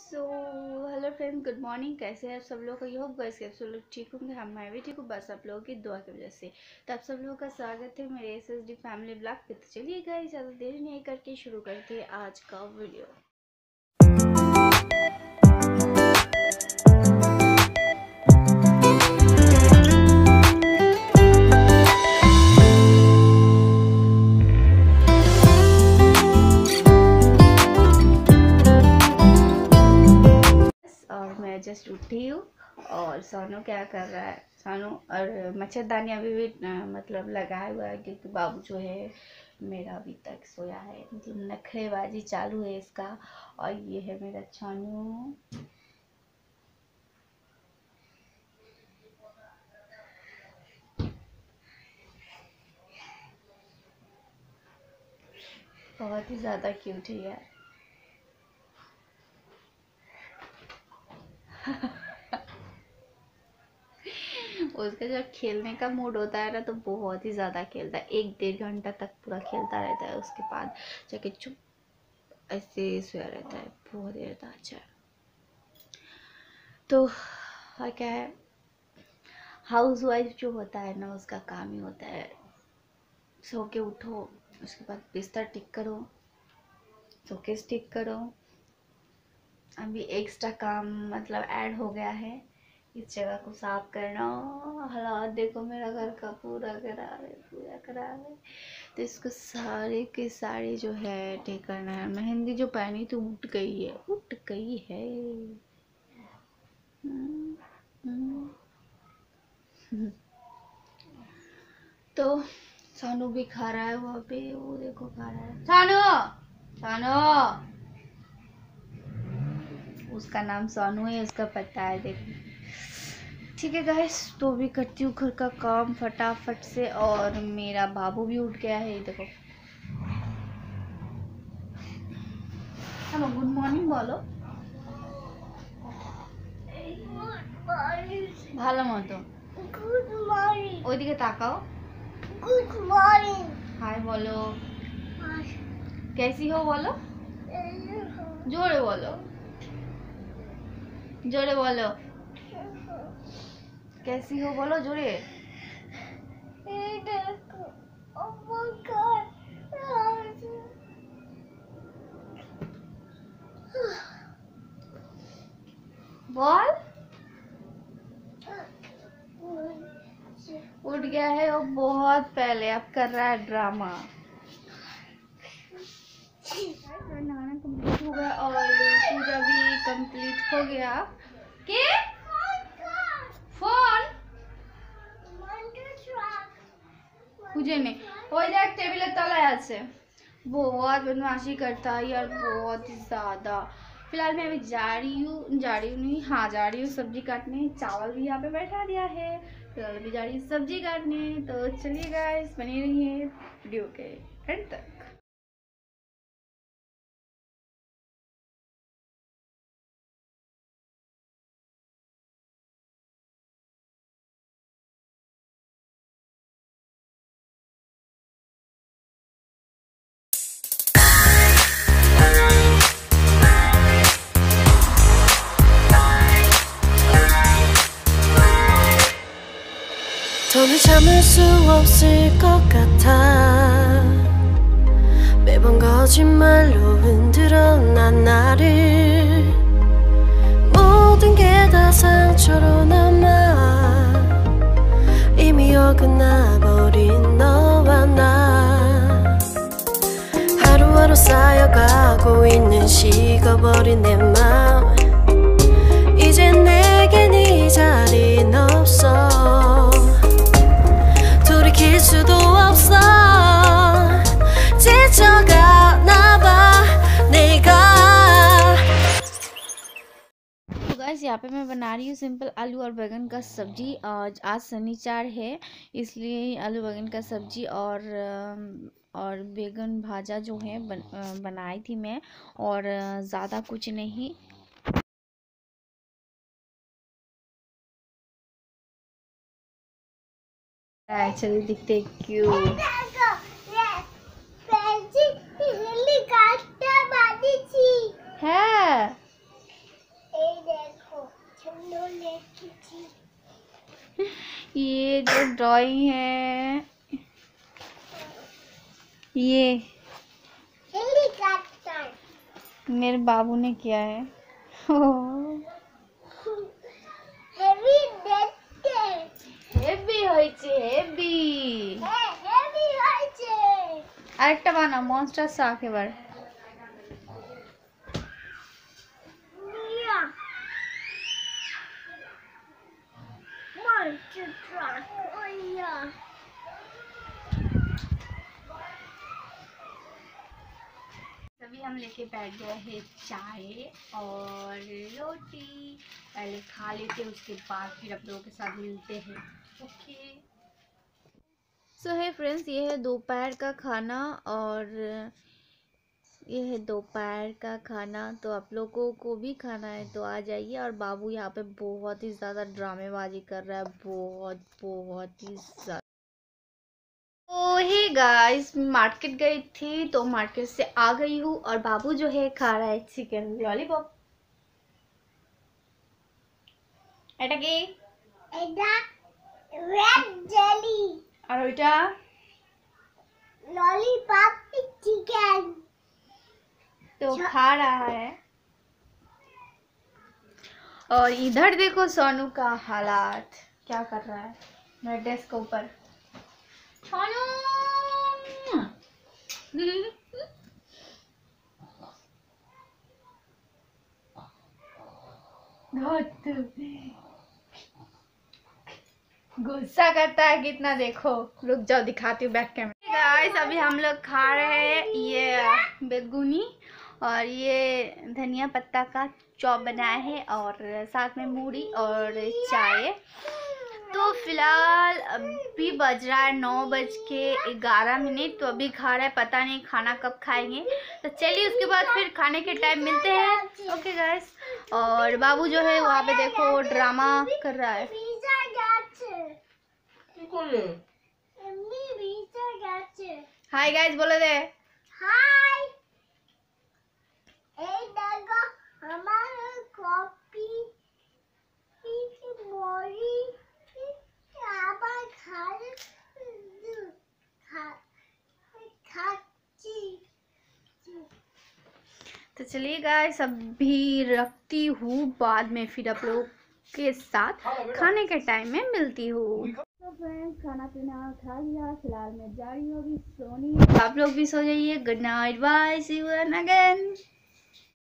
सो hello friends, good morning. कैसे हैं आप सब लोग? आई होप गाइस आप सब लोग ठीक होंगे। मैं भी ठीक हूँ, बस आप लोगों की दुआ की वजह से। तो आप सब लोगों का स्वागत है मेरे SSD फैमिली ब्लॉग पे। तो चलिए गाइस, ज़्यादा देर नहीं करके शुरू करते हैं आज का वीडियो। और मैं जस्ट उठी हूँ और सोनू क्या कर रहा है? सोनू और मच्छरदानी अभी भी मतलब लगाया हुआ है, क्योंकि बाबू जो है मेरा अभी तक सोया है। मतलब नखरेबाजी चालू है इसका। और ये है मेरा सोनू। बहुत ही ज़्यादा क्यूट है यार। उसका जब खेलने का मूड होता है ना, तो बहुत ही ज़्यादा खेलता है। 1-1.5 घंटा तक पूरा खेलता रहता है। उसके बाद जाके चुप ऐसे सोया रहता है। बहुत ही ज़्यादा अच्छा है। तो और क्या है, हाउस वाइफ जो होता है ना, उसका काम ही होता है सो के उठो, उसके बाद बिस्तर ठीक करो, शोकेस ठीक करो। अभी एक्स्ट्रा काम मतलब ऐड हो गया है, इस जगह को साफ करना। हालात देखो मेरा घर का, पूरा खराब है, पूरा खराब है। तो इसको सारे के सारे जो है ठीक करना है। मेहंदी जो पहनी तो उठ गई है, उठ गई है। हम्म, हम्म। तो सानू भी खा रहा है वहाँ पे, वो देखो खा रहा है। सानू, सानू, उसका नाम सोनू है, उसका पता है। देखो ठीक है गाइस, तो भी करती हूँ घर का काम फटाफट से। और मेरा बाबू भी उठ गया है, देखो। हेलो, गुड मॉर्निंग बोलो। ভালো মতো গুড মর্নিং, ওইদিকে তাকাও। गुड मॉर्निंग, हाय बोलो। कैसी हो बोलो, जोरे बोलो, जोरे बोलो। कैसी हो बोलो जोरे। बोल। उठ गया है वो बहुत पहले, अब कर रहा है ड्रामा। नहाना कंप्लीट हो गया और पूजा भी कंप्लीट हो गया। के फोन খুঁজে নে, ওই দেখ টেবিলের তলায় আছে। बहुत बदमाशी करता है यार, बहुत ही ज्यादा। फिलहाल मैं अभी जा रही हूँ नहीं, हाँ जा रही हूँ सब्जी काटने। चावल भी यहाँ पे बैठा दिया है। फिलहाल अभी जा रही हूँ सब्जी काटने। तो चलिए गाइस, बने रहिए वीडियो के एंड तक। 더는 참을 수 없을 것 같아. 매번 거짓말로 흔들어 난 나를. 모든 게 다 상처로 남아. 이미 어긋나버린 너와 나. 하루하루 쌓여가고 있는 식어버린 내 맘. 이젠 내겐 이 자리는 없어. 돌이킬 수도 없어. 지쳐가나봐 내가. तो गाइस, यहाँ पे मैं बना रही हूँ सिंपल आलू और बैगन का सब्जी। आज शनिवार है, इसलिए आलू बैगन का सब्जी और बैगन भाजा जो है बनाई थी मैं। और ज़्यादा कुछ नहीं। एक्चुअली दिखते क्यों है। ये जो ड्राइंग है ये हेलीकॉप्टर मेरे बाबू ने किया है। हेवी দেখতে হেভি হয়েছে হেভি। হেভি হয়েছে আরেকটা বানাও মনস্টার শাক এবার। মিয়া মনস্টার ট্রাক ওয়া तभी हम लेके बैठ गए हैं चाय और रोटी। पहले खा लेते उसके बाद फिर आप लोगों के साथ मिलते हैं। ओके सो है फ्रेंड्स, ये है दोपहर का खाना और ये है दोपहर का खाना। तो आप लोगों को भी खाना है तो आ जाइए। और बाबू यहाँ पे बहुत ही ज़्यादा ड्रामेबाजी कर रहा है, बहुत बहुत ही ज़्यादा। तो हे गाइस, मार्केट गई थी तो मार्केट से आ गई हूँ और बाबू जो है खा रहा है चिकन लॉलीपॉप। এটা কি? এটা রেড জেলি আর ওইটা लॉलीपॉप चिकन तो खा रहा है। और इधर देखो सोनू का हालात क्या कर रहा है मेरे डेस्क के ऊपर। सोनू गुस्सा करता है कितना, देखो रुक जाओ दिखाती हूँ बैक कैमरा। गाइस अभी हम लोग खा रहे हैं ये बेगुनी और ये धनिया पत्ता का चॉप बनाया है और साथ में मूढ़ी और चाय। तो फिलहाल अभी बज रहा है 9:11। तो अभी खा रहे हैं, पता नहीं खाना कब खाएंगे। तो चलिए उसके बाद फिर खाने के टाइम मिलते हैं। Okay guys. और बाबू जो है वहाँ पे देखो ड्रामा कर रहा है। हाय गाइस बोले दे। हाय এই দেখো আমার কপি মরি আবার খাচ্ছি। तो चलिए गाइस अभी रखती हूँ, बाद में फिर आप लोग के साथ खाने के टाइम में मिलती हूँ। तो फ्रेंड्स खाना पीना खा लिया, फिलहाल मैं जा रही हूँ अभी सोने। आप लोग भी सो जाइए। Good night, bye, see you again.